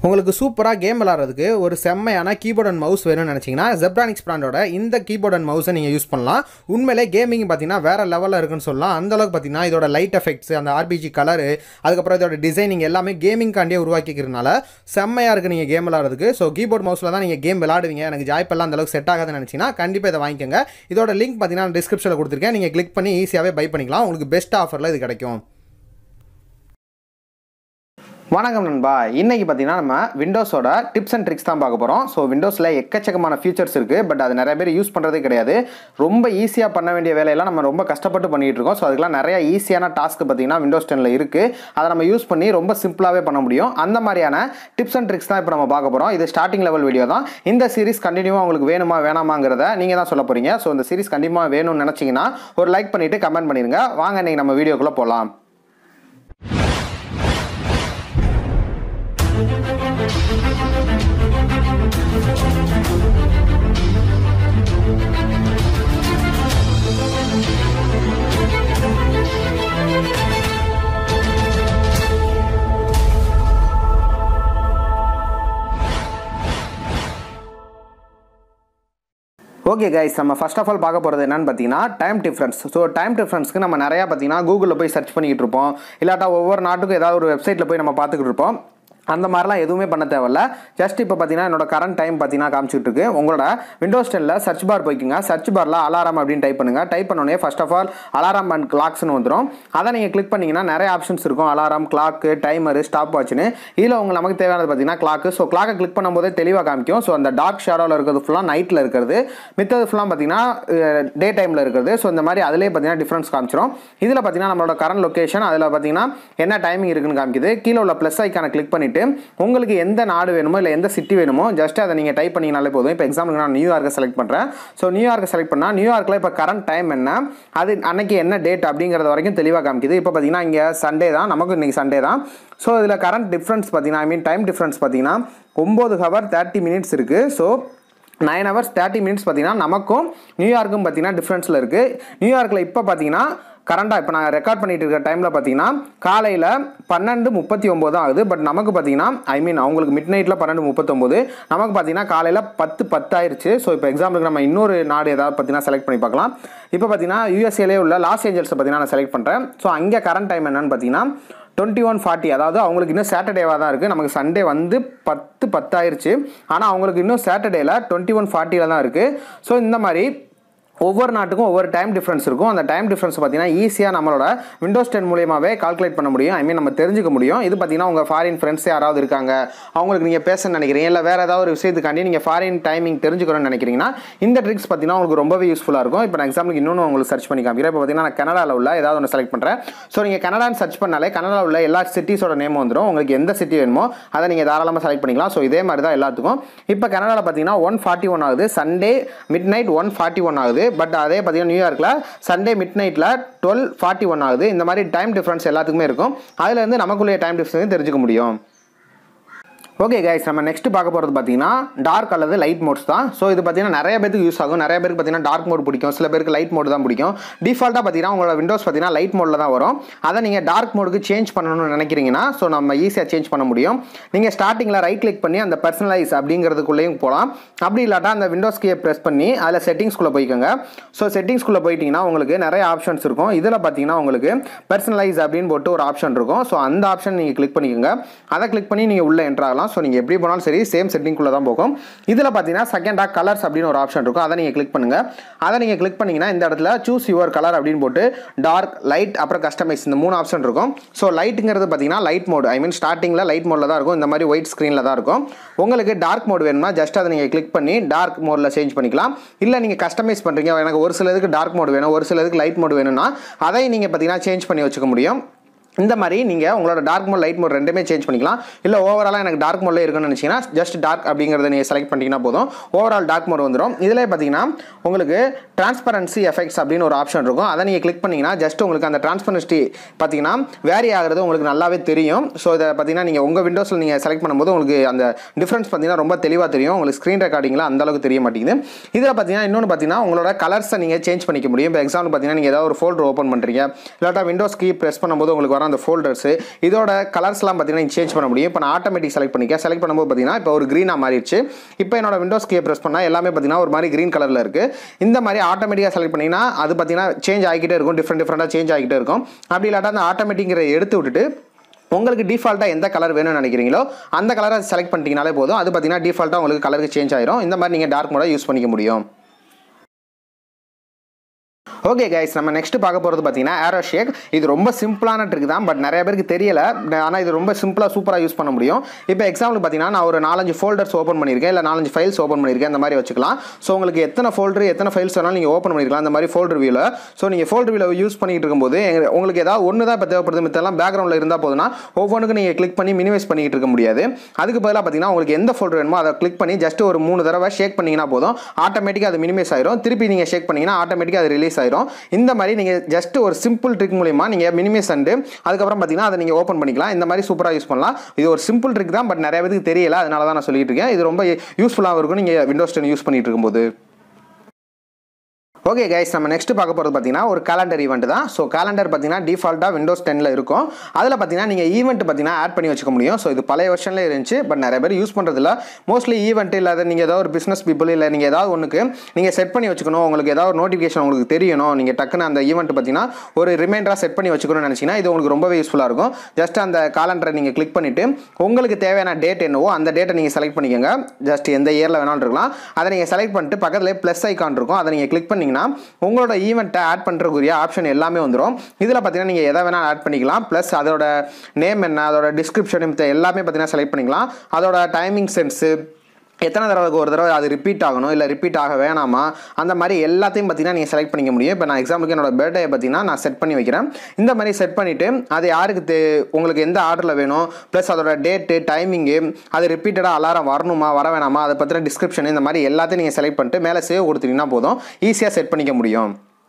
உங்களுக்கு சூப்பராக கேம் விளாட்றதுக்கு ஒரு செம்மையான கீபோர்ட் அண்ட் மவுஸ் வேணும்னு நினச்சிங்கன்னா ஜெப்ரானிக்ஸ் பிராண்டோட இந்த கீபோர்ட் அண்ட் மவுஸை நீங்கள் யூஸ் பண்ணலாம். உண்மையிலே கேமிங் பார்த்தீங்கன்னா வேறு லெவலில் இருக்குன்னு சொல்லலாம். அந்தளவுக்கு பார்த்தீங்கன்னா இதோட லைட் எஃபெக்ட்ஸ், அந்த ஆர்பிஜி கலரு, அதுக்கப்புறம் இதோட டிசைனிங் எல்லாமே கேமிங்காண்டியே உருவாக்கிக்கிறதுனால செம்மையாக இருக்குது நீங்கள் கேம் விளாட்றதுக்கு. ஸோ கீபோர்ட் மவுஸில் தான் நீங்கள் கேம் விளாடுவீங்க, எனக்கு ஜாய்ப்பெல்லாம் அந்தளவுக்கு செட் ஆகாதுன்னு நினச்சிங்கன்னா கண்டிப்பாக இதை வாங்கிக்கோங்க. இதோட லிங்க் பார்த்தீங்கன்னா டிஸ்கிரிப்ஷனில் கொடுத்துருக்கேன், நீங்கள் கிளிக் பண்ணி ஈஸியாகவே பை பண்ணிக்கலாம். உங்களுக்கு பெஸ்ட் ஆஃபரில் இது கிடைக்கும். வணக்கம் நண்பா, இன்றைக்கி பார்த்தீங்கன்னா நம்ம விண்டோஸோட டிப்ஸ் அண்ட் ட்ரிக்ஸ் தான் பார்க்க போகிறோம். ஸோ விண்டோஸில் எக்கச்சக்கமான ஃபீச்சர்ஸ் இருக்குது, பட் அது நிறைய பேர் யூஸ் பண்ணுறதே கிடையாது. ரொம்ப ஈஸியாக பண்ண வேண்டிய வேலையெல்லாம் நம்ம ரொம்ப கஷ்டப்பட்டு பண்ணிகிட்டு இருக்கோம். ஸோ அதுக்கெல்லாம் நிறைய ஈஸியான டாஸ்க் பார்த்தீங்கன்னா விண்டோஸ் 10ல் இருக்குது. அதை நம்ம யூஸ் பண்ணி ரொம்ப சிம்பிளாகவே பண்ண முடியும். அந்த மாதிரியான டிப்ஸ் அண்ட் ட்ரிக்ஸ் தான் இப்போ நம்ம பார்க்க போகிறோம். இது ஸ்டார்டிங் லெவல் வீடியோ தான். இந்த சீரிஸ் கண்டினியூவாக உங்களுக்கு வேணுமா வேணாமாங்கிறத நீங்கள் தான் சொல்ல போகிறீங்க. ஸோ இந்த சீரிஸ் கண்டிப்பாக வேணும்னு நினச்சிங்கன்னா ஒரு லைக் பண்ணிவிட்டு கமெண்ட் பண்ணிடுங்க. வாங்க இன்றைக்கி நம்ம வீடியோக்குள்ளே போகலாம். ஓகே கைஸ், நம்ம ஃபர்ஸ்ட் ஆஃப் ஆல் பார்க்க போகிறது என்னன்னு பார்த்தீங்கன்னா டைம் டிஃப்ரென்ஸ். ஸோ டைம் டிஃப்ரென்ஸ்க்கு நம்ம நிறையா பார்த்தீங்கன்னா கூகுளில் போய் சர்ச் பண்ணிக்கிட்டு இருப்போம், இல்லாட்டா ஒவ்வொரு நாட்டுக்கும் ஏதாவது ஒரு வெப்சைட்டில் போய் நம்ம பார்த்துக்கிட்டு இருப்போம். அந்த மாதிரிலாம் எதுவுமே பண்ண தேவையில்ல. ஜஸ்ட் இப்போ பார்த்தீங்கன்னா என்னோட கரண்ட் டைம் பார்த்தீங்கன்னா காமிச்சிட்டு இருக்கு. உங்களோட விண்டோஸ் 10ல் சர்ச் பார் போய்க்குங்க. சர்ச் பாரில் அலாரம் அப்படின்னு டைப் பண்ணுங்கள். டைப் பண்ணோடனே first of all alarm and கிளாக்ஸ்னு வந்துடும். அதை நீங்கள் கிளிக் பண்ணிங்கன்னா நிறைய ஆப்ஷன்ஸ் இருக்கும். அலாரம், கிளாக்கு, டைமரு, ஸ்டாப் வாட்ச்னு. இதில் நமக்கு தேவையானது பார்த்தீங்கன்னா கிளாக்கு. ஸோ கிளாக்கை கிளிக் பண்ணும்போதே தெளிவாக காமிக்கும். ஸோ அந்த டார்க் ஷேடோவில் இருக்கிறது ஃபுல்லாக நைட்டில் இருக்கிறது, மித்தது ஃபுல்லாக பார்த்தீங்கன்னா டே டைமில் இருக்கிறது. ஸோ இந்த மாதிரி அதிலே பார்த்தீங்கன்னா டிஃப்ரென்ஸ் காமிச்சிடும். இதில் பார்த்தீங்கன்னா நம்மளோட கரண்ட் லொக்கேஷன், அதில் பார்த்தீங்கன்னா என்ன டைமிங் இருக்குன்னு காமிக்குது. கீழே உள்ள ப்ளஸ் ஐக்கானை கிளிக் பண்ணிவிட்டு உங்களுக்கு எந்த நாடு வேணுமோ இல்லை எந்த சிட்டி வேணுமோ ஜஸ்ட் அதை நீங்கள் டைப் பண்ணிங்கனாலே போதும். இப்போ எக்ஸாம்பிளுக்கு நான் நியூயார்க்கை செலக்ட் பண்ணுறேன். ஸோ நியூயார்க்கை செலக்ட் பண்ணால் நியூயார்க்கில் இப்போ கரண்ட் டைம் என்ன, அது அன்னைக்கு என்ன டேட் அப்படிங்கிறது வரைக்கும் தெளிவாக காமிக்குது. இப்போ பார்த்தீங்கன்னா இங்கே சண்டே தான், நமக்கு இன்றைக்கி சண்டே தான். ஸோ இதில் கரண்ட் டிஃப்ரென்ஸ் பார்த்தீங்கன்னா டைம் டிஃப்ரென்ஸ் பார்த்தீங்கன்னா 9 ஹவர் 30 மினிட்ஸ் இருக்குது. ஸோ 9 hours 30 minutes பார்த்தீங்கன்னா நமக்கும் நியூயார்க்கும் பார்த்தீங்கன்னா டிஃப்ரென்ஸில் இருக்குது. நியூயார்க்கில் இப்போ பார்த்தீங்கன்னா கரண்டாக இப்போ நான் ரெக்கார்ட் பண்ணிட்டு இருக்கிற டைமில் பார்த்தீங்கன்னா காலையில் 12:39 ஆகுது. பட் நமக்கு பார்த்தீங்கன்னா அவங்களுக்கு மிட் நைட்டில் 12:39, நமக்கு பார்த்தீங்கன்னா காலையில் 10:10 ஆயிடுச்சு. ஸோ இப்போ எக்ஸாம்பிளுக்கு நம்ம இன்னொரு நாடு ஏதாவது பார்த்தீங்கன்னா செலக்ட் பண்ணி பார்க்கலாம். இப்போ பார்த்தீங்கன்னா யூஎஸ்ஏலே உள்ள லாஸ் ஏஞ்சல்ஸை பார்த்தீங்கன்னா நான் செலக்ட் பண்ணுறேன். ஸோ அங்கே கரண்ட் டைம் என்னன்னு பார்த்தீங்கன்னா 21:40. அதாவது அவங்களுக்கு இன்னும் சாட்டர்டேவாக தான் இருக்குது. நமக்கு சண்டே வந்து 10:10 ஆயிடுச்சு. ஆனால் அவங்களுக்கு இன்னும் சாட்டர்டேயில் 21:40 தான் இருக்குது. ஸோ இந்த மாதிரி ஒவ்வொரு நாட்டுக்கும் ஒவ்வொரு டைம் டிஃப்ரென்ஸ் இருக்கும். அந்த டைம் டிஃப்ரென்ஸ் பார்த்தீங்கன்னா ஈஸியாக நம்மளோட விண்டோஸ் 10 மூலியமாகவே கால்குலேட் பண்ண முடியும். நம்ம தெரிஞ்சுக்க முடியும். இது பார்த்தீங்கன்னா உங்கள் ஃபாரின் ஃப்ரெண்ட்ஸ் யாராவது இருக்காங்க, அவங்களுக்கு நீங்கள் பேசணும்னு நினைக்கிறீங்க, இல்லை வேறு ஏதாவது ஒரு விஷயத்துக்காண்டி நீங்கள் ஃபாரின் டைமிங் தெரிஞ்சுக்கணும்னு நினைக்கிறீங்கன்னா இந்த ட்ரிக்ஸ் பார்த்தீங்கன்னா உங்களுக்கு ரொம்பவே யூஸ்ஃபுல்லாக இருக்கும். இப்போ நான் எக்ஸாம்பிளுக்கு இன்னொன்று உங்களுக்கு சர்ச் பண்ணி காமிக்கிறேன். இப்போ பார்த்தீங்கன்னா நான் கனடாவில் உள்ள ஏதாவது ஒன்று செலக்ட் பண்ணுறேன். ஸோ நீங்கள் கனடான்னு சர்ச் பண்ணாலே கனடாவில் உள்ள எல்லா சிட்டிஸோட நேம் வந்துடும். உங்களுக்கு எந்த சிட்டி வேணுமோ அதை நீங்கள் தாராளமாக செலக்ட் பண்ணிக்கலாம். ஸோ இதே மாதிரி தான் எல்லாத்துக்கும். இப்போ கனடாவில் பார்த்தீங்கன்னா 1:41 ஆகுது, சண்டே மிட் நைட் 1:41 ஆகுது. பட் அதே பார்த்தீங்கன்னா நியூயார்க்கில் சண்டே மிட் நைட்டில் 12:41 ஆகுது. இந்த மாதிரி டைம் டிஃப்ரென்ஸ் எல்லாத்துக்குமே இருக்கும். அதுலேருந்து நமக்குள்ளே டைம் டிஃப்ரென்ஸ் தெரிஞ்சுக்க முடியும். ஓகே கைஸ், நம்ம நெக்ஸ்ட் பார்க்க போகிறது பார்த்தீங்கன்னா டார்க் அல்லது லைட் மோட்ஸ் தான். ஸோ இது பார்த்தீங்கன்னா நிறைய பேருக்கு யூஸ் ஆகும். நிறைய பேருக்கு பார்த்தீங்கன்னா டார்க் மோட் பிடிக்கும், சில பேருக்கு லைட் மோட் தான் பிடிக்கும். டிஃபால்ட்டாக பார்த்தீங்கன்னா உங்களோட விண்டோஸ் பார்த்தீங்கன்னா லைட் மோடில் தான் வரும். அதை நீங்கள் டார்க் மோடுக்கு சேஞ்ச் பண்ணணும்னு நினைக்கிறீங்கன்னா ஸோ நம்ம ஈஸியாக சேஞ்ச் பண்ண முடியும். நீங்கள் ஸ்டார்டிங்கில் ரைட் கிளிக் பண்ணி அந்த பர்சனலைஸ் அப்படிங்கிறதுக்குள்ளேயும் போகலாம். அப்படி இல்லாட்டா அந்த விண்டோஸ் கீயை ப்ரெஸ் பண்ணி அதில் செட்டிங்ஸ்குள்ளே போய்க்கோங்க. ஸோ செட்டிங்ஸ்குள்ளே போயிட்டீங்கன்னா உங்களுக்கு நிறைய ஆப்ஷன்ஸ் இருக்கும். இதில் பார்த்தீங்கன்னா உங்களுக்கு பர்சனலைஸ் அப்படின்னு போட்டு ஒரு ஆப்ஷன் இருக்கும். ஸோ அந்த ஆப்ஷன் நீங்கள் கிளிக் பண்ணிக்கோங்க. அதை கிளிக் பண்ணி நீங்கள் உள்ளே என்ட்ரு ஆகலாம். ஸோ நீங்கள் எப்படி போனாலும் சரி சேம் செட்டிங்குள்ளே தான் போகும். இதில் பார்த்தீங்கன்னா செகண்டாக கலர்ஸ் அப்படின்னு ஒரு ஆப்ஷன் இருக்கும். அதை நீங்கள் கிளிக் பண்ணுங்கள். அதை நீங்கள் கிளிக் பண்ணிங்கன்னா இந்த இடத்துல சூஸ் யுவர் கலர் அப்படின்னு போட்டு டார்க், லைட், அப்புறம் கஸ்டமைஸ் இந்த 3 ஆப்ஷன் இருக்கும். ஸோ லைட்டுங்கிறது பார்த்தீங்கன்னா லைட் மோடு, ஸ்டார்டிங்கில் லைட் மோடில் தான் இருக்கும். இந்த மாதிரி ஒயிட் ஸ்க்ரீனில் தான் இருக்கும். உங்களுக்கு டார்க் மோடு வேணும்னா ஜஸ்ட் அதை நீங்கள் கிளிக் பண்ணி டார்க் மோடில் சேஞ்ச் பண்ணிக்கலாம். இல்லை நீங்கள் கஸ்டமைஸ் பண்ணுறீங்க, எனக்கு ஒரு சிலதுக்கு டார்க் மோடு வேணும், ஒரு சிலதுக்கு லைட் மோடு வேணும்னா அதை நீங்கள் பார்த்தீங்கன்னா சேஞ்ச் பண்ணி வச்சுக்க முடியும். இந்த மாதிரி நீங்கள் உங்களோட டார்க் மோட், லைட் மோட் ரெண்டுமே சேஞ்ச் பண்ணிக்கலாம். இல்லை ஓவராலாக எனக்கு டார்க் மோடில் இருக்குன்னு நினச்சிங்கன்னா ஜஸ்ட் டார்க் அப்படிங்கிறத நீங்கள் செலக்ட் பண்ணிங்கன்னா போதும், ஓவரால் டார்க் மோட் வந்துடும். இதில் பார்த்தீங்கன்னா உங்களுக்கு டிரான்ஸ்பரன்சி எஃபெக்ட்ஸ் அப்படின்னு ஒரு ஆப்ஷன் இருக்கும். அதை நீங்கள் கிளிக் பண்ணிங்கன்னா ஜஸ்ட் உங்களுக்கு அந்த டிரான்ஸ்பரன்சி பார்த்தீங்கன்னா வேரி ஆகிறது உங்களுக்கு நல்லாவே தெரியும். ஸோ இதை பார்த்தீங்கன்னா நீங்கள் உங்கள் விண்டோஸில் நீங்கள் செலக்ட் பண்ணும்போது உங்களுக்கு அந்த டிஃப்ரென்ஸ் பார்த்தீங்கன்னா ரொம்ப தெளிவாக தெரியும். உங்களுக்கு ஸ்க்ரீன் ரெக்கார்டிங்கில் அந்தளவுக்கு தெரிய மாட்டேங்குது. இதில் பார்த்தீங்கன்னா இன்னொன்று பார்த்தீங்கன்னா உங்களோட கலர்ஸை நீங்கள் சேஞ்ச் பண்ணிக்க முடியும். இப்போ எக்ஸாம்பிள் பார்த்தீங்கன்னா நீங்கள் ஏதாவது ஒரு ஃபோல்டர் ஓப்பன் பண்ணுறீங்க, இல்லாட்டா விண்டோஸ் கீ ப்ரெஸ் பண்ணும்போது உங்களுக்கு வரும் அந்த ஃபோல்டர்ஸ் இதோட கலர்ஸ்லாம் பார்த்தீங்கன்னா நீங்கள் சேஞ்ச் பண்ண முடியும். இப்போ நான் ஆட்டோமேட்டிக் செலக்ட் பண்ணும்போது பார்த்தீங்கன்னா இப்போ ஒரு க்ரீனாக மாறிடுச்சு. இப்போ என்னோட விண்டோஸ் கீயை ப்ரெஸ் பண்ணால் எல்லாமே பார்த்தீங்கன்னா ஒரு மாதிரி க்ரீன் கலரில் இருக்குது. இந்த மாதிரி ஆட்டோமேட்டிக்காக செலக்ட் பண்ணிங்கன்னா அது பார்த்தீங்கன்னா சேஞ்ச் ஆகிக்கிட்டே இருக்கும், டிஃப்ரெண்ட்டாக சேஞ்ச் ஆகிக்கிட்டே இருக்கும். அப்படி இல்லாட்டா அந்த ஆட்டோமேட்டிக்கிற எடுத்து விட்டுட்டு உங்களுக்கு டிஃபால்ட்டாக எந்த கலர் வேணும்னு நினைக்கிறீங்களோ அந்த கலரை செலக்ட் பண்ணிட்டீங்கனாலே போதும். அது பார்த்தீங்கன்னா டிஃபால்ட்டாக உங்களுக்கு கலருக்கு சேஞ்ச் ஆயிரும். இந்த மாதிரி நீங்கள் டார்க் மோட யூஸ் பண்ணிக்க முடியும். ஓகே கைஸ், நம்ம நெக்ஸ்ட் பார்க்க போகிறது பார்த்தீங்கன்னா ஏரோ ஷேக். இது ரொம்ப சிம்பிளான ட்ரிக் தான், பட் நிறைய பேருக்கு தெரியல. ஆனால் இது ரொம்ப சிம்பிளாக சூப்பராக யூஸ் பண்ண முடியும். இப்போ எக்ஸாம்பிள் பார்த்தீங்கன்னா நான் ஒரு 4-5 ஃபோல்டர்ஸ் ஓப்பன் பண்ணியிருக்கேன், இல்லை 4-5 ஃபைல்ஸ் ஓப்பன் பண்ணியிருக்கேன். இந்த மாதிரி வச்சுக்கலாம். ஸோ உங்களுக்கு எத்தனை ஃபோல்டர் எத்தனை ஃபைல்ஸ் வேணாலும் நீங்கள் ஓப்பன் பண்ணிக்கலாம் அந்த மாதிரி ஃபோல்டர் வியூவில். ஸோ நீங்கள் ஃபோல்டர் வியூவில் யூஸ் பண்ணிட்டு இருக்கும்போது உங்களுக்கு ஏதாவது ஒன்று தான் இப்போ தேவைப்படுது, மித்தெல்லாம் பேக்ரவுண்டில் இருந்தால் போதுன்னா ஒவ்வொன்றுக்கும் நீங்கள் கிளிக் பண்ணி மினிமைஸ் பண்ணிட்டு இருக்க முடியாது. அதுக்கு பதிலாக பார்த்தீங்கன்னா உங்களுக்கு எந்த ஃபோல்டர் வேணுமோ அதை கிளிக் பண்ணி ஜஸ்ட் ஒரு 3 தடவை ஷேக் பண்ணிங்கன்னா போதும், ஆட்டோமேட்டிக்காக அது மினிமைஸ் ஆயிரும். திருப்பி நீங்கள் ஷேக் பண்ணிங்கன்னா ஆட்டோமேட்டிக்காக அது ரிலீஸ் ஆயிரும். இந்த மாதிரி நீங்கள் ஜஸ்ட் ஒரு சிம்பிள் ட்ரிக் மூலமா நீங்கள் மினிமைஸ் அண்டு அதுக்கப்புறம் பார்த்தீங்கன்னா அதை நீங்கள் ஓப்பன் பண்ணிக்கலாம். இந்த மாதிரி சூப்பராக யூஸ் பண்ணலாம். இது ஒரு சிம்பிள் ட்ரிக் தான், பட் நிறைய பேருக்கு தெரியல, அதனால தான் நான் சொல்லிட்டு இருக்கேன். இது ரொம்ப யூஸ்ஃபுல்லாக இருக்கும் நீங்கள் விண்டோஸ் 10 யூஸ் பண்ணிட்டு இருக்கும்போது. ஓகே கைஸ், நம்ம நெக்ஸ்ட் பார்க்க போகிறது பார்த்தீங்கன்னா ஒரு கேலண்டர் ஈவெண்ட் தான். ஸோ கேலண்டர் பார்த்தீங்கன்னா டிஃபால்ட்டாக விண்டோஸ் 10ல் இருக்கும். அதில் பார்த்தீங்கன்னா நீங்கள் ஈவெண்ட் பார்த்தீங்கன்னா ஆட் பண்ணி வச்சுக்க முடியும். ஸோ இது பழைய வெர்ஷனில் இருந்துச்சு, பட் நிறைய பேர் யூஸ் பண்ணுறதில்ல. மோஸ்ட்லி ஈவெண்ட் இல்லாத நீங்கள் ஏதாவது ஒரு பிஸ்னஸ் பீப்புள் இல்லை நீங்கள் ஏதாவது ஒன்றுக்கு நீங்கள் செட் பண்ணி வச்சுக்கணும், உங்களுக்கு ஏதாவது ஒரு நோட்டிஃபிகேஷன் உங்களுக்கு தெரியணும், நீங்கள் டக்குன்னு அந்த ஈவெண்ட் பார்த்தீங்கன்னா ஒரு ரிமைண்டராக செட் பண்ணி வச்சுக்கணும்னு நினச்சிங்கன்னா இது உங்களுக்கு ரொம்பவே யூஸ்ஃபுல்லாக இருக்கும். ஜஸ்ட் அந்த கேலண்டரை நீங்கள் கிளிக் பண்ணிவிட்டு உங்களுக்கு தேவையான டேட் என்னவோ அந்த டேட்டை நீங்கள் செலக்ட் பண்ணிக்கோங்க. ஜஸ்ட் எந்த இயரில் வேணாலும் இருக்கலாம். அதை நீங்கள் செலக்ட் பண்ணிட்டு பக்கத்தில் ப்ளஸ் ஐக்கான் இருக்கும், அதை நீங்கள் கிளிக் பண்ணிங்கன்னா உங்களோட ஈவெண்ட்டை ஆட் பண்ணுறக்குரிய ஆப்ஷன் எல்லாமே வந்துடும். இதில் பார்த்தீங்கன்னா நீங்கள் எதை வேணால் ஆட் பண்ணிக்கலாம். ப்ளஸ் அதோட நேம் என்ன, அதோட டிஸ்கிரிப்ஷன் எல்லாமே பார்த்தீங்கன்னா செலக்ட் பண்ணிக்கலாம். அதோட டைமிங் சென்ஸு எத்தனை தடவைக்கு ஒரு தடவை அது ரிப்பீட் ஆகணும் இல்லை ரிப்பீட் ஆக வேணாமா, அந்த மாதிரி எல்லாத்தையும் பார்த்தீங்கன்னா நீங்கள் செலக்ட் பண்ணிக்க முடியும். இப்போ நான் எக்ஸாம்பிளுக்கு என்னோட பர்த்டே பார்த்தீங்கன்னா நான் செட் பண்ணி வைக்கிறேன். இந்த மாதிரி செட் பண்ணிவிட்டு அது யாருக்கு உங்களுக்கு எந்த ஆர்டரில் வேணும், ப்ளஸ் அதோட டேட்டு டைமிங்கு அது ரிப்பீட்டடாக அலாரம் வரணுமா வர வேணாமா அதை பற்றின டிஸ்கிரிப்ஷன் இந்த மாதிரி எல்லாத்தையும் நீங்கள் செலக்ட் பண்ணிட்டு மேலே சேவ் கொடுத்தீங்கன்னா போதும், ஈஸியாக செட் பண்ணிக்க முடியும்.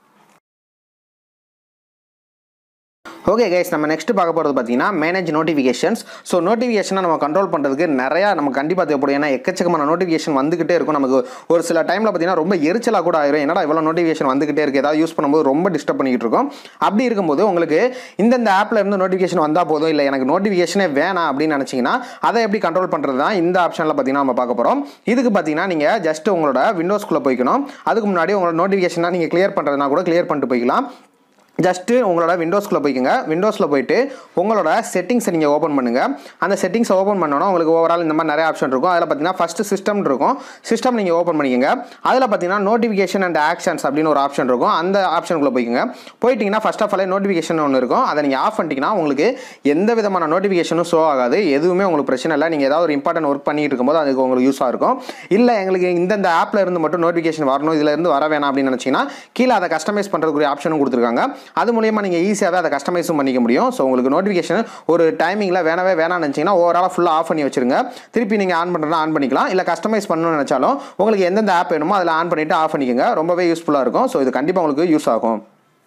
ஓகே கைஸ், நம்ம நெக்ஸ்ட் பார்க்க போகிறது பார்த்தீங்கன்னா மேனேஜ் நோட்டிஃபிகேஷன்ஸ். ஸோ நோட்டிஃபிகேஷனை நம்ம கண்ட்ரோல் பண்ணுறதுக்கு நிறையா நம்ம கண்டிப்பாக தேவைப்படும். ஏன்னா எக்கச்சக்கமான நோட்டிஃபிகேஷன் வந்துகிட்டே இருக்கும். நமக்கு ஒரு சில டைமில் பார்த்தீங்கன்னா ரொம்ப எரிச்சலாக கூட ஆயிரும். என்னடா இவ்வளோ நோட்டிஃபிகேஷன் வந்துகிட்டே இருக்குது, ஏதாவது யூஸ் பண்ணும்போது ரொம்ப டிஸ்டர்ப் பண்ணிக்கிட்டு இருக்கும். அப்படி இருக்கும்போது உங்களுக்கு இந்த ஆப்பில் இருந்து நோட்டிஃபிகேஷன் வந்தால் போதும், இல்லை எனக்கு நோட்டிஃபிகேஷனே வேணாம் அப்படின்னு நினச்சிங்கன்னா அதை எப்படி கண்ட்ரோல் பண்ணுறது தான் இந்த ஆப்ஷனில் பார்த்தீங்கன்னா நம்ம பார்க்க போகிறோம். இதுக்கு பார்த்தீங்கன்னா நீங்கள் ஜஸ்ட் உங்களோட விண்டோஸ்குள்ளே போய்க்கணும். அதுக்கு முன்னாடி உங்களோட நோட்டிஃபிகேஷனாக நீங்கள் கிளியர் பண்ணுறதுனா கூட கிளியர் பண்ணிட்டு போய்க்கலாம். ஜஸ்ட்டு உங்களோட விண்டோஸ்குள்ளே போய்க்குங்க. விண்டோஸில் போய்ட்டு உங்களோட செட்டிங்ஸை நீங்கள் ஓப்பன் பண்ணுங்கள். அந்த செட்டிங்ஸை ஓப்பன் பண்ணோன்னா உங்களுக்கு ஓவரால் இந்த மாதிரி நிறைய ஆப்ஷன் இருக்கும். அதில் பார்த்தீங்கன்னா ஃபஸ்ட்டு சிஸ்டம் இருக்கும். சிஸ்டம் நீங்கள் ஓப்பன் பண்ணிக்கோங்க. அதில் பார்த்தீங்கன்னா நோட்டிஃபிகேஷன் அண்ட் ஆக்ஷன்ஸ் அப்படின்னு ஒரு ஆப்ஷன் இருக்கும். அந்த ஆப்ஷனுக்குள்ளே போய்க்குங்க. போயிட்டீங்கன்னா ஃபர்ஸ்ட் ஆஃப் ஆல் நோட்டிஃபிகேஷன் ஒன்று இருக்கும். அதை நீங்கள் ஆஃப் பண்ணிட்டீங்கன்னா உங்களுக்கு எந்த விதமான நோட்டிஃபிகேஷனும் ஷோ ஆகாது. எதுவுமே உங்களுக்கு பிரச்சனை இல்லை. நீங்கள் ஏதாவது ஒரு இம்பார்ட்டன்ட் ஒர்க் பண்ணிட்டு இருக்கும்போது அதுக்கு உங்களுக்கு யூஸாக இருக்கும். இல்லை எங்களுக்கு இந்த ஆப்பில் இருந்து மட்டும் நோட்டிஃபிகேஷன் வரணும், இதில் இருந்து வர வேணாம் அப்படின்னு நினச்சிங்கன்னா கீழே அதை கஸ்டமைஸ் பண்ணுறதுக்குரிய ஆப்ஷனும் கொடுத்துருக்காங்க. அது மூலியமாக நீங்கள் ஈஸியாகவே அதை கஸ்டமைஸும் பண்ணிக்க முடியும். ஸோ உங்களுக்கு நோட்டிஃபிகேஷன் ஒரு டைமிங்கில் வேணாம்னு நினச்சிங்கன்னா ஓவராலாக ஃபுல்லாக ஆஃப் பண்ணி வச்சுருங்க. திருப்பி நீங்கள் ஆன் பண்ணுறதா ஆன் பண்ணிக்கலாம். இல்லை கஸ்டமைஸ் பண்ணணும்னு நினச்சாலும் உங்களுக்கு எந்தெந்த ஆப் வேணுமோ அதில் ஆன் பண்ணிவிட்டு ஆஃப் பண்ணிக்கோங்க. ரொம்பவே யூஸ்ஃபுல்லாக இருக்கும். ஸோ இது கண்டிப்பாக உங்களுக்கு யூஸ் ஆகும்.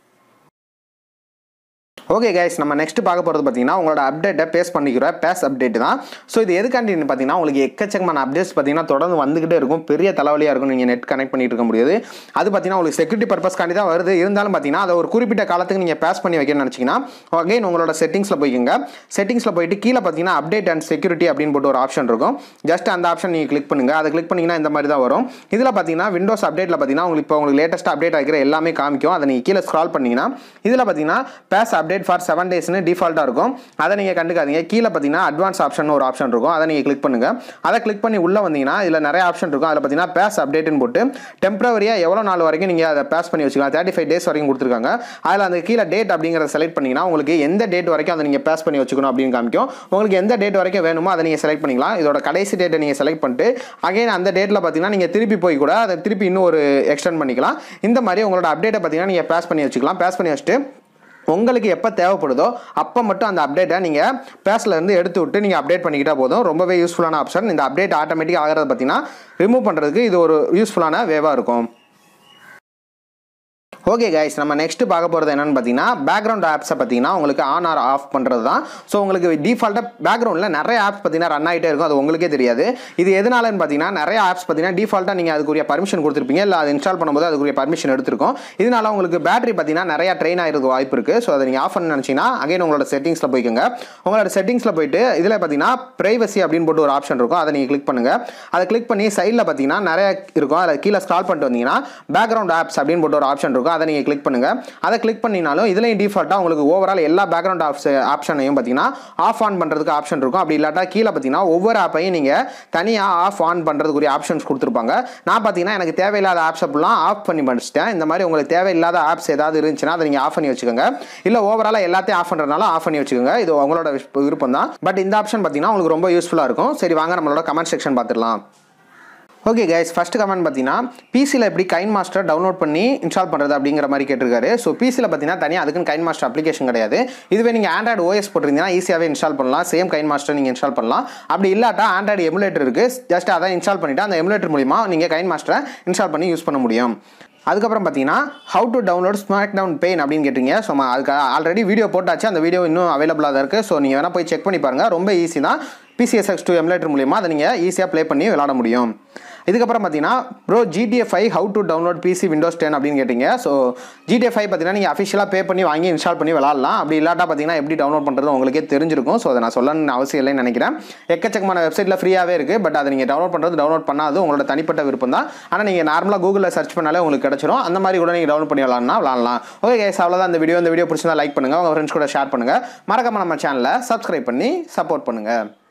ஓகே கைஸ், நம்ம நெக்ஸ்ட் பார்க்க போகிறது பார்த்தீங்கன்னா உங்களோட அப்டேட்டை பேஸ் பண்ணிக்கிற பேஸ் அப்டேட் தான். ஸோ இது எதுக்காண்டின்னு பார்த்தீங்கன்னா உங்களுக்கு எக்கச்சக்கமான அப்டேட்ஸ் பார்த்தீங்கன்னா தொடர்ந்து வந்துகிட்டே இருக்கும். பெரிய தலைவலியாக இருக்கும். நீங்கள் நெட் கனெக்ட் பண்ணிட்டு இருக்க முடியாது. அது பார்த்தீங்கன்னா உங்களுக்கு செக்யூரிட்டி பர்பஸ்க்காண்டி தான் வருது. இருந்தாலும் பார்த்தீங்கன்னா அதை ஒரு குறிப்பிட்ட காலத்துக்கு நீங்கள் பேஸ் பண்ணி வைக்கணும்னு நினச்சிங்கன்னா அகைன் உங்களோட செட்டிங்ஸில் போய்க்குங்க. செட்டிங்ஸில் போயிட்டு கீழே பார்த்தீங்கன்னா அப்டேட் அண்ட் செக்யூரிட்டி அப்படின்னு போட்டு ஒரு ஆப்ஷன் இருக்கும். ஜஸ்ட் அந்த ஆப்ஷன் நீங்கள் கிளிக் பண்ணுங்கள். அதை கிளிக் பண்ணிங்கன்னா இந்த மாதிரி தான் வரும். இதில் பார்த்தீங்கன்னா விண்டோஸ் அப்டேட்டில் பார்த்தீங்கன்னா உங்களுக்கு லேட்டஸ்ட் அப்டேட் ஆகிற எல்லாமே காமிக்கும். அதை நீங்கள் கீழே ஸ்க்ரால் பண்ணிங்கன்னா இதில் பார்த்தீங்கன்னா பேஸ் அப்டேட் ஃபார் 7 days டிஃபால்ட்டாக இருக்கும். அதை நீங்கள் கண்டுக்காதீங்க. கீழே பார்த்தீங்கன்னா அட்வான்ஸ் ஆப்ஷன் ஒரு ஆப்ஷன் இருக்கும். அதை நீங்கள் கிளிக் பண்ணுங்கள். அதை கிளிக் பண்ணி உள்ளே வந்தீங்கன்னா இதில் நிறைய ஆப்ஷன் இருக்கும். அதில் பார்த்தீங்கன்னா பேஸ் அப்டேட்னு போட்டு டெம்பரவரியாக எவ்வளோ நாள் வரைக்கும் நீங்கள் அதை பேஸ் பண்ணி வச்சுக்கலாம். 35 days வரைக்கும் கொடுத்துருக்காங்க. அதில் அந்த கீழே டேட் அப்படிங்கிறத செலக்ட் பண்ணிங்கன்னா உங்களுக்கு எந்த டேட் வரைக்கும் அதை நீங்கள் பேஸ் பண்ணி வச்சுக்கணும் அப்படின்னு காமிக்கும். உங்களுக்கு எந்த டேட் வரைக்கும் வேணுமோ அதை நீங்கள் செலக்ட் பண்ணிக்கலாம். இதோட கடைசி டேட்டை நீங்கள் செலக்ட் பண்ணிட்டு அகைன் அந்த டேட்டில் பார்த்தீங்கன்னா நீங்கள் திருப்பி போய் கூட அதை திருப்பி இன்னும் ஒரு எக்ஸ்டெண்ட் பண்ணிக்கலாம். இந்த மாதிரி உங்களோட அப்டேட்டை பார்த்தீங்கன்னா நீங்கள் பேஸ் பண்ணி வச்சுக்கலாம். பேஸ் பண்ணி வச்சுட்டு உங்களுக்கு எப்போ தேவைப்படுதோ அப்போ மட்டும் அந்த அப்டேட்டை நீங்கள் பேஸ்லேருந்து எடுத்து விட்டு நீங்கள் அப்டேட் பண்ணிக்கிட்டால் போதும். ரொம்பவே யூஸ்ஃபுல்லான ஆப்ஷன். இந்த அப்டேட் ஆட்டோமேட்டிக்காக ஆகிறத பார்த்தீங்கன்னா ரிமூவ் பண்ணுறதுக்கு இது ஒரு யூஸ்ஃபுல்லான வேவாக இருக்கும். ஓகே கைஸ், நம்ம நெக்ஸ்ட் பார்க்க போகிறது என்னன்னு பார்த்தீங்கன்னா பேக்ரவுண்ட் ஆப்ஸை பார்த்தீங்கன்னா உங்களுக்கு ஆன் ஆர் ஆஃப் பண்ணுறது தான். ஸோ உங்களுக்கு டிஃபால்ட்டாக பேக்ரவுண்டில் நிறைய ஆப்ஸ் பார்த்தீங்கன்னா ரன் ஆகிட்டே இருக்கும், அது உங்களுக்கே தெரியாது. இது எதனாலன்னு பார்த்தீங்கன்னா நிறைய ஆப்ஸ் பார்த்தீங்கன்னா டிஃபால்ட்டாக நீங்கள் அதுக்குரிய பர்மிஷன் கொடுத்துருப்பீங்க, இல்லை அது இன்ஸ்டால் பண்ணும்போது அதுக்குரிய பர்மிஷன் எடுத்திருக்கோம். இதனால உங்களுக்கு பேட்டரி பார்த்தீங்கன்னா நிறையா ட்ரெயின் ஆகிறதுக்கு வாய்ப்பு இருக்குது. ஸோ அதை நீங்கள் ஆஃப் பண்ண நினச்சிங்கன்னா அகைன் உங்களோட செட்டிங்ஸில் போய்க்கோங்க. உங்களோட செட்டிங்ஸில் போயிட்டு இதில் பார்த்தீங்கன்னா ப்ரைவசி அப்படின்னு போட்டு ஒரு ஆப்ஷன் இருக்கும், அதை நீங்கள் கிளிக் பண்ணுங்கள். அதை கிளிக் பண்ணி சைடில் பார்த்தீங்கன்னா நிறைய இருக்கும், அதில் கீழே ஸ்க்ரால் பண்ணிட்டு வந்தீங்கன்னா பேக்ரவுண்ட் ஆப்ஸ் அப்படின்னு போட்டு ஒரு ஆப்ஷன் இருக்கும், அதை நீங்கள் கிளிக் பண்ணுங்கள். அதை கிளிக் பண்ணினாலும் இதுலையும் டிஃபால்ட்டாக உங்களுக்கு ஓவரால் எல்லா பேக்ரவுண்ட் ஆப்ஷனையும் பார்த்தீங்கன்னா ஆஃப் ஆன் பண்ணுறதுக்கு ஆப்ஷன் இருக்கும். அப்படி இல்லாட்டா கீழே பார்த்தீங்கன்னா ஒவ்வொரு ஆப்பையும் நீங்கள் தனியாக ஆஃப் ஆன் பண்ணுறதுக்குரிய ஆப்ஷன்ஸ் கொடுத்துருப்பாங்க. நான் பார்த்தீங்கன்னா எனக்கு தேவையில்லாத ஆப்ஸ் அப்படிலாம் ஆஃப் பண்ணி முடிச்சிட்டேன். இந்த மாதிரி உங்களுக்கு தேவையில்லாத ஆப்ஸ் ஏதாவது இருந்துச்சுன்னா அதை நீங்கள் ஆஃப் பண்ணி வச்சுக்கோங்க. இல்லை ஓவராலாக எல்லாத்தையும் ஆஃப் பண்ணுறதுனால ஆஃப் பண்ணி வச்சுக்கோங்க, இது உங்களோட விருப்பம் தான். பட் இந்த ஆப்ஷன் பார்த்தீங்கன்னா உங்களுக்கு ரொம்ப யூஸ்ஃபுல்லாக இருக்கும். சரி வாங்க நம்மளோட கமெண்ட் செக்ஷன் பார்த்துடலாம். ஓகே கைஸ், ஃபர்ஸ்ட் கமெண்ட் பார்த்தீங்கன்னா பிசியில் எப்படி கைன் மாஸ்டர் டவுன்லோட் பண்ணி இன்ஸ்டால் பண்ணுறது அப்படிங்கிற மாதிரி கேட்டிருக்காரு. ஸோ பிசியில் பார்த்தீங்கன்னா தனியாக அதுக்குன்னு கைன் மாஸ்டர் அப்ளிகேஷன் கிடையாது. இதுவே நீங்கள் ஆண்ட்ராய்டு ஓஎஸ் போட்டிருந்தீங்கன்னா ஈஸியாகவே இன்ஸ்டால் பண்ணலாம், சேம் கைன் மாஸ்டர் நீங்கள் இன்ஸ்டால் பண்ணலாம். அப்படி இல்லாட்டா ஆண்ட்ராய்டு எமுலேட்டர் இருக்குது, ஜஸ்ட் அதை இன்ஸ்டால் பண்ணிவிட்டு அந்த எமுலேட்டர் மூலிமா நீங்கள் கைன் மாஸ்டரை இன்ஸ்டால் பண்ணி யூஸ் பண்ண முடியும். அதுக்கப்புறம் பார்த்தீங்கன்னா how to download SmackDown pain அப்படின்னு கேட்டிங்க. ஸோ அதுக்கு ஆல்ரெடி வீடியோ போட்டாச்சு, அந்த வீடியோ இன்னும் அவைலபிளாக தான் இருக்குது. ஸோ நீங்கள் வேணால் போய் செக் பண்ணி பாருங்கள், ரொம்ப ஈஸி தான். PCSX2 எமுலேட்டர் மூலிமா அதை நீங்கள் ஈஸியாக ப்ளே பண்ணி விளாட முடியும். இதுக்கப்புறம் பார்த்தீங்கன்னா bro GTA 5 how to download PC Windows 10 அப்படின்னு கேட்டிங்க. ஸோ GTA 5 பார்த்தீங்கன்னா நீங்கள் அஃபிஷியலாக பே பண்ணி வாங்கி இன்ஸ்டால் பண்ணி விளாட்லாம். அப்படி இல்லாட்டா பார்த்தீங்கன்னா எப்படி டவுன்லோட் பண்ணுறது உங்களுக்கே தெரிஞ்சிருக்கும். ஸோ அதை நான் சொல்லணும்னு அவசியம் இல்லைன்னு நினைக்கிறேன். எக்கச்சக்கமான வெப்சைட்டில் ஃப்ரீயாகவே இருக்குது, பட் அதை நீங்கள் டவுன்லோட் பண்ணாது உங்களோட தனிப்பட்ட விருப்பம் தான். ஆனால் நீங்கள் நார்மலாக கூகுளில் சர்ச் பண்ணாலே உங்களுக்கு கிடச்சிரும். அந்த மாதிரி கூட நீங்கள் டவுன்லோட் பண்ணி விளாட்லாம். ஓகே கைஸ், அவ்வளோதான் இந்த வீடியோ. இந்த வீடியோ பிடிச்சிருந்தா லைக் பண்ணுங்கள், உங்கள் ஃப்ரெண்ட்ஸ் கூட ஷேர் பண்ணுங்கள். மறக்காம நம்ம சேனலை சப்ஸ்கிரைப் பண்ணி சப்போர்ட் பண்ணுங்கள்.